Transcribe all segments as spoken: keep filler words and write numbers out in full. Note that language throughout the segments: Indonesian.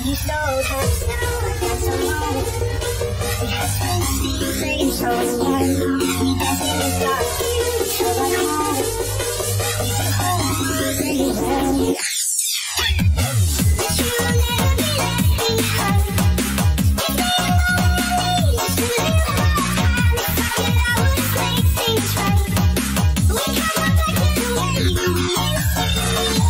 You so tough, that's so long. We have been taking so far. We dance in the dark, so like home. We can hold pretty well. But you will never be left behind. If they know we used to live our lives, talking about what makes things right. We come up back to the way we used to be.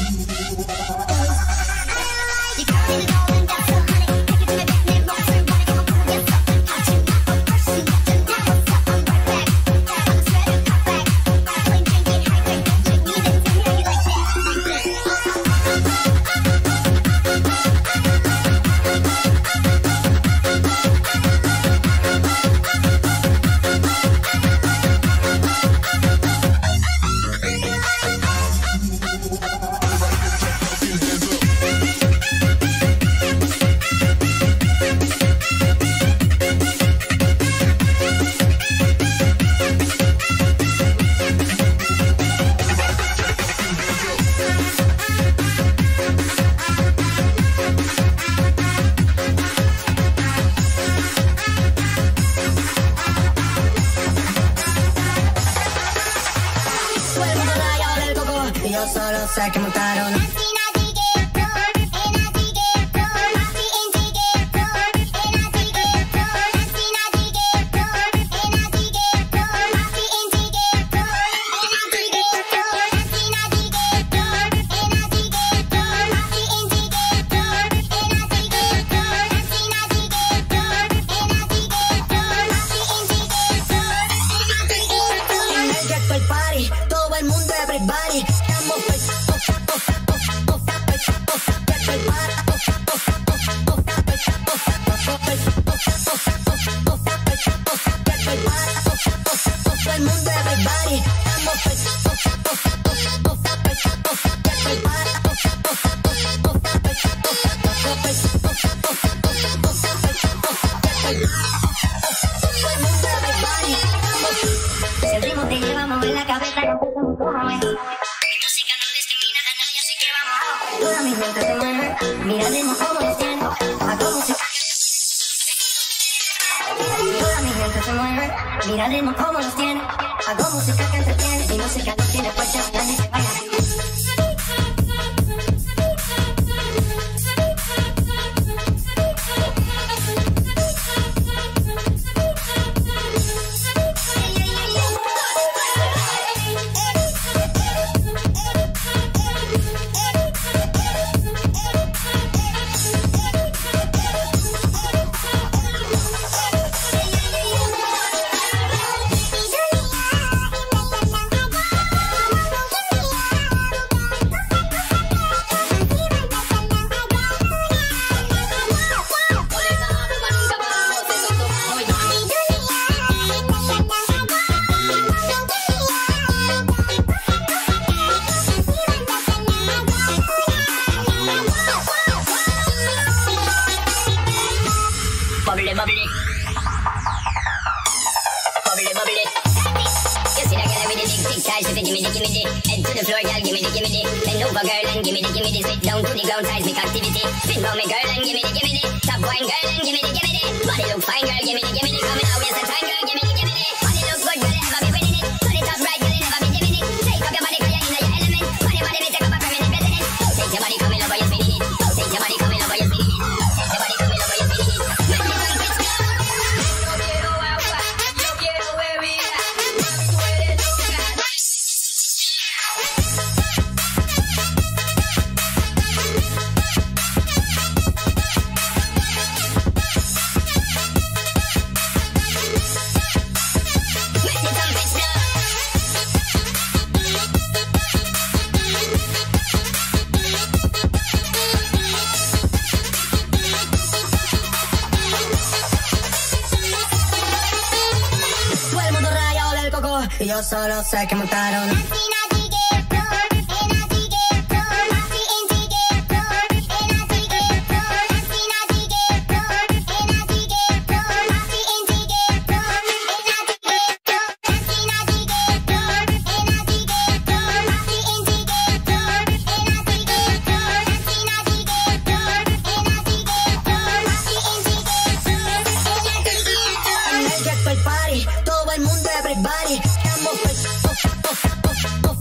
Yo solo sé que montaron. Todo el mundo, everybody, estamos todo el mundo, everybody, el ritmo te lleva a mover la cabeza. Mi música no discrimina a nadie, así que vamos. Toda mi mente se mueve, miraremos cómo nos tiene, a cómo se... Toda mi gente se mueve, miraremos cómo nos tiene, hago música que entretiene, mi música no tiene fuerza, nadie se vaya. Bubbly, bubbly. Bubbly, bubbly. You see that girl with the big, big thighs, she say gimme the, gimme the. Head to the floor, girl, gimme the, gimme the. Bend over, girl, and gimme the, gimme the. Sit down to the ground, seismic activity. Spin round me, girl, and gimme the, gimme the. Top wine, girl, and gimme the, gimme the. Body look fine, girl, gimme the, gimme the. Coming out, waste the time, girl, gimme the, gimme the. Body look good, girl, you never be winning it. Turn it up right, girl, you never be dimming it. Take up your body, girl, you're in your element. Body, body, may take up a permanent resident. Don't take your body, coming over, you're spinning it. Don't take your body, coming over, you're spinning it. Don't take your body, coming over, you're spinning it. Y yo solo sé que montaron. Todo el mundo, everybody, estamos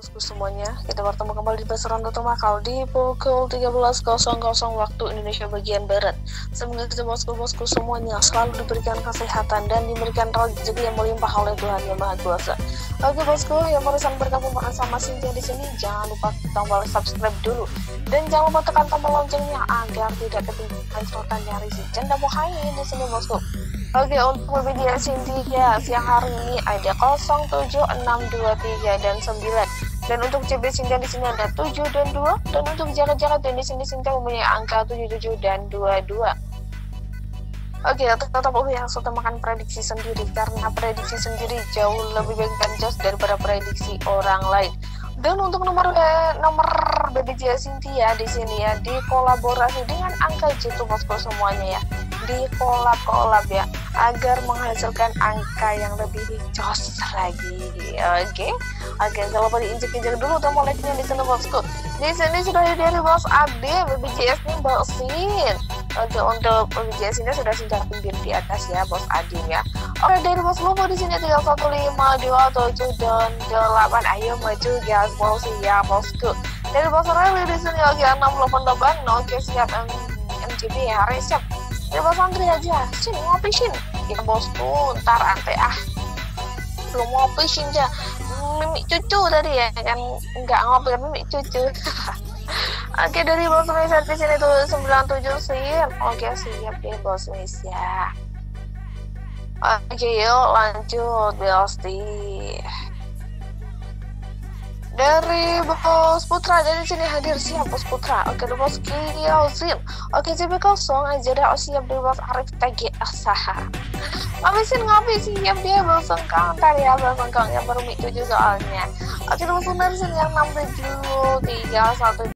bosku semuanya, kita bertemu kembali di Bas Ronda Tumakal di pukul tiga belas waktu Indonesia bagian Barat. Semoga kita bosku-bosku semuanya selalu diberikan kesehatan dan diberikan rezeki yang melimpah oleh Tuhan Yang Maha Kuasa. Oke bosku, yang barusan bergabung bersama Cynthia di sini, jangan lupa tombol subscribe dulu dan jangan lupa tekan tombol loncengnya agar tidak ketinggalan sorotan dari si Janda Muhaimin di sini bosku. Oke, untuk media Cynthia siang hari ini ada nol tujuh enam dua tiga dan sembilan. Dan untuk C B Cynthia di sini ada tujuh dan dua, dan untuk jarak-jarak dan di sini Cynthia mempunyai angka tujuh tujuh dan dua dua. Oke, tetap yang sudah makan prediksi sendiri karena prediksi sendiri jauh lebih baik dan jelas daripada prediksi orang lain. Dan untuk nomor nomor B B J Cynthia di sini ya dikolaborasi dengan angka jitu bosku semuanya ya, di kolab-kolab ya agar menghasilkan angka yang lebih jos lagi. Oke, oke, jangan lupa diinjek-injek dulu tombol like-nya di sini bosku. Di sini sudah dari Bos Ade, B B J S-nya Bos Sin. Oke, untuk B B J S ini sudah sudah pinggir di atas ya Bos Ade ya. Oke, dari Bos Lobo di sini tiga satu lima dua tujuh dan delapan. Ayo maju gas bos ya bosku. Dari Bos Rally di sini oke enam delapan delapan. Oke siap M G B ya, siap. Dari Bos Andri aja. Sini ngopi sin. Ya bosku, ntar ante ah. Belum ngopi sin ya. Mimik cucu tadi ya kan, enggak ngopi kan mimik cucu. Oke, dari Bos Mesia di sini tuh sembilan tujuh sin. Oke siap deh Bos Mesia. Oke yuk lanjut Belsti. Dari Bos Putra dari sini hadir siap Bos Putra. Oke dari Bos Kiyosin. Oke C B kosong aja dah. Oh siap dari Bos Arif T G Asaha. Ngabisin ngopi siap dia Bos Sengkang. Ntar ya Bos Sengkang yang baru mik tujuh soalnya. Oke Bos Sundar sini yang enam tujuh tiga satu